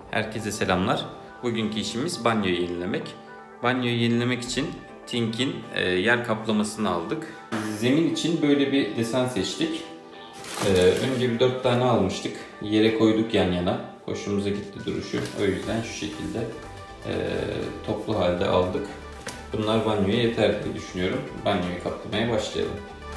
Herkese selamlar. Bugünkü işimiz banyoyu yenilemek. Banyoyu yenilemek için Tink'in yer kaplamasını aldık. Zemin için böyle bir desen seçtik. Önce bir 4 tane almıştık. Yere koyduk yan yana. Hoşumuza gitti duruşu. O yüzden şu şekilde toplu halde aldık. Bunlar banyoya yeter diye düşünüyorum. Banyoyu kaplamaya başlayalım.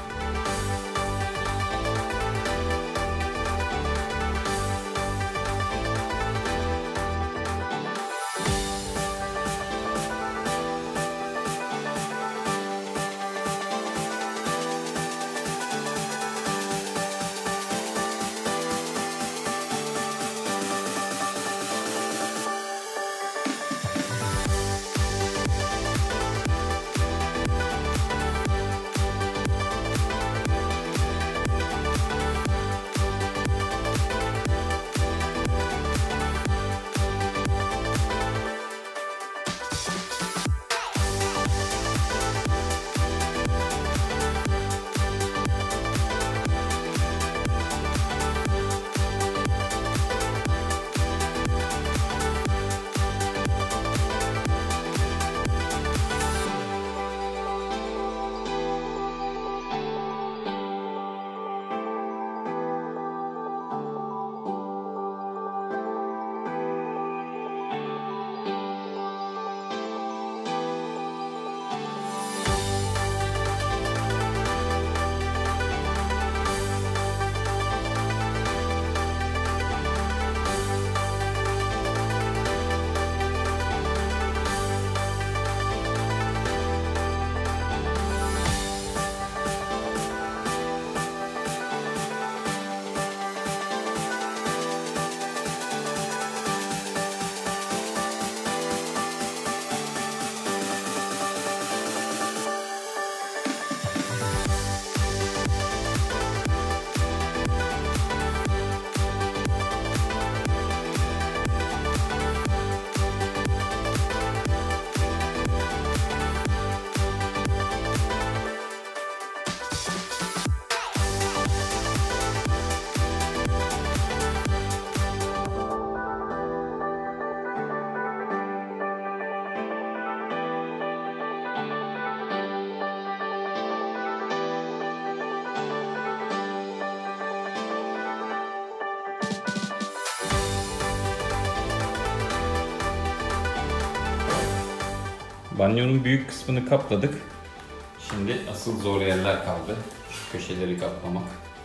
Banyonun büyük kısmını kapladık. Şimdi asıl zor yerler kaldı. Şu köşeleri kaplamak.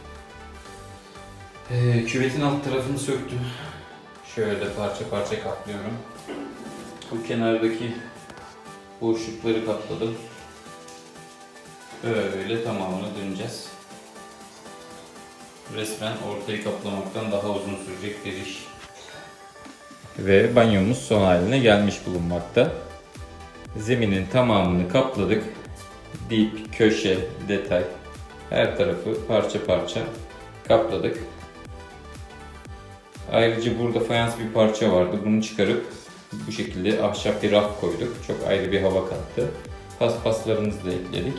Küvetin alt tarafını söktüm. Şöyle parça parça kaplıyorum. Bu kenardaki boşlukları kapladım. Böyle tamamını döneceğiz. Resmen ortayı kaplamaktan daha uzun sürecek bir iş. Ve banyomuz son haline gelmiş bulunmakta. Zeminin tamamını kapladık. Dip, köşe, detay, her tarafı parça parça kapladık. Ayrıca burada fayans bir parça vardı. Bunu çıkarıp bu şekilde ahşap bir raf koyduk. Çok ayrı bir hava kattı. Paspaslarımızı da ekledik.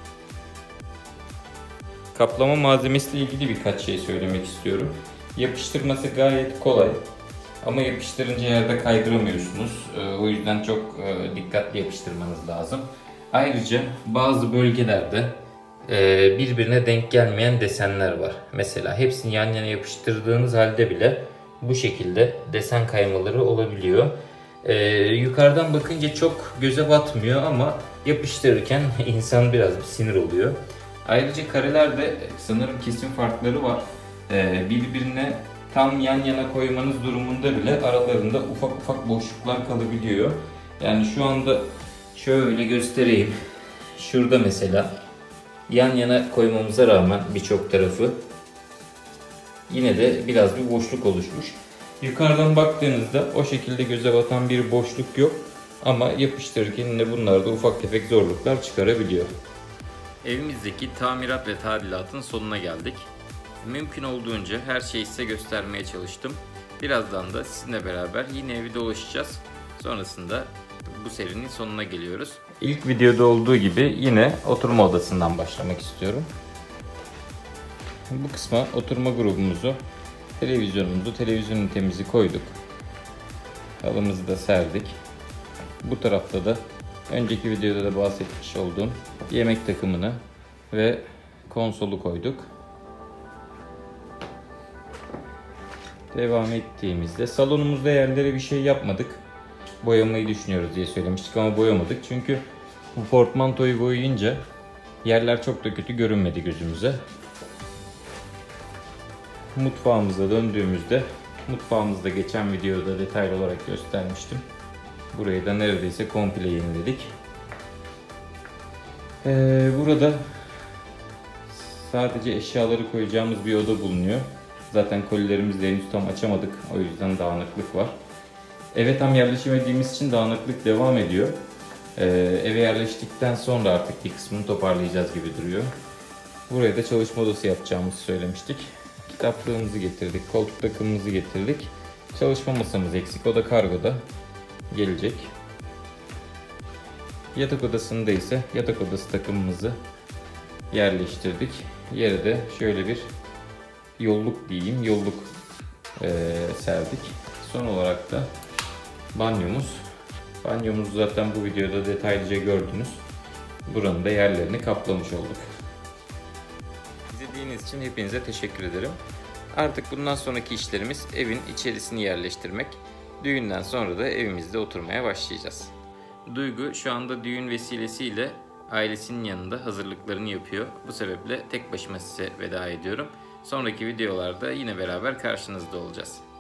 Kaplama malzemesiyle ilgili birkaç şey söylemek istiyorum. Yapıştırması gayet kolay. Ama yapıştırınca yerde kaydıramıyorsunuz. O yüzden çok dikkatli yapıştırmanız lazım. Ayrıca bazı bölgelerde birbirine denk gelmeyen desenler var. Mesela hepsini yan yana yapıştırdığınız halde bile bu şekilde desen kaymaları olabiliyor. Yukarıdan bakınca çok göze batmıyor ama yapıştırırken insan biraz bir sinir oluyor. Ayrıca karelerde sanırım kesim farkları var. Birbirine tam yan yana koymanız durumunda bile aralarında ufak ufak boşluklar kalabiliyor. Yani şu anda şöyle göstereyim. Şurada mesela yan yana koymamıza rağmen birçok tarafı yine de biraz bir boşluk oluşmuş. Yukarıdan baktığınızda o şekilde göze batan bir boşluk yok. Ama yapıştırırken yine bunlarda ufak tefek zorluklar çıkarabiliyor. Evimizdeki tamirat ve tadilatın sonuna geldik. Mümkün olduğunca her şeyi size göstermeye çalıştım. Birazdan da sizinle beraber yine evi dolaşacağız. Sonrasında bu serinin sonuna geliyoruz. İlk videoda olduğu gibi yine oturma odasından başlamak istiyorum. Bu kısma oturma grubumuzu, televizyon ünitemizi koyduk. Halımızı da serdik. Bu tarafta da önceki videoda da bahsetmiş olduğum yemek takımını ve konsolu koyduk. Devam ettiğimizde salonumuzda yerlere bir şey yapmadık. Boyamayı düşünüyoruz diye söylemiştik ama boyamadık. Çünkü bu portmantoyu boyayınca yerler çok da kötü görünmedi gözümüze. Mutfağımıza döndüğümüzde, mutfağımızda geçen videoda detaylı olarak göstermiştim. Burayı da neredeyse komple yeniledik. Burada sadece eşyaları koyacağımız bir oda bulunuyor. Zaten kolilerimizi de henüz tam açamadık. O yüzden dağınıklık var. Eve tam yerleşemediğimiz için dağınıklık devam ediyor. Eve yerleştikten sonra artık bir kısmını toparlayacağız gibi duruyor. Buraya da çalışma odası yapacağımızı söylemiştik. Kitaplığımızı getirdik, koltuk takımımızı getirdik. Çalışma masamız eksik, o da kargoda gelecek. Yatak odasında ise yatak odası takımımızı yerleştirdik. Yere de şöyle bir yolluk diyeyim, yolluk serdik. Son olarak da banyomuz. Banyomuzu zaten bu videoda detaylıca gördünüz. Buranın da yerlerini kaplamış olduk. İzlediğiniz için hepinize teşekkür ederim. Artık bundan sonraki işlerimiz evin içerisini yerleştirmek. Düğünden sonra da evimizde oturmaya başlayacağız. Duygu şu anda düğün vesilesiyle ailesinin yanında hazırlıklarını yapıyor. Bu sebeple tek başıma size veda ediyorum. Sonraki videolarda yine beraber karşınızda olacağız.